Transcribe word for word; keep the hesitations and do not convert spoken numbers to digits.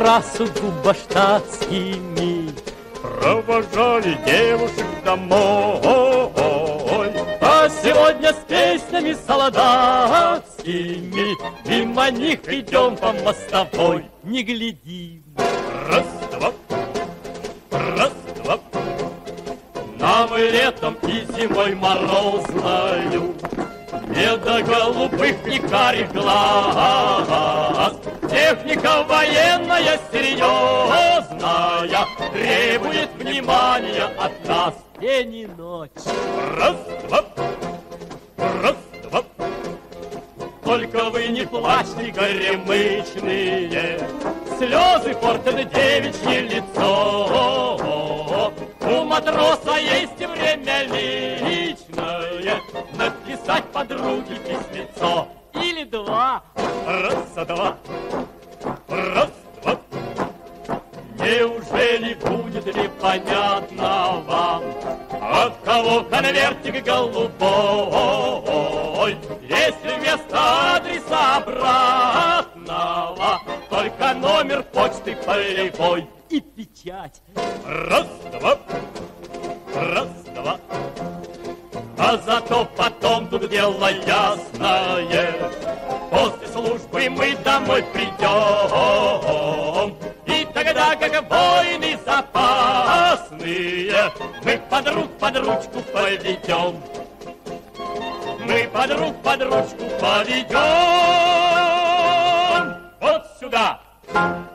террасу губоштатскими. Провожали девушек домой, а сегодня с песнями солдатскими мимо них идем по мостовой, не глядим. Раз, два, раз, два. Нам и летом, и зимой морозною не до голубых ни карих глаз. Техника военная серьезная требует внимания от нас день и ночь. Раз, два, раз, два. Только вы не плачьте, горемычные, слезы портят девичье лицо. У матроса есть время личное написать подруге письмецо. Или два. Раз, два, раз, два. Неужели будет ли понятно вам, от кого конвертик голубой, если вместо адреса обратного только номер почты полевой и печать? Раз, два, раз, два. А зато потом тут дело ясное, после службы мы домой придем, и тогда, как воины запасные, мы под рук под ручку поведем. Мы под рук под ручку поведем. Вот сюда.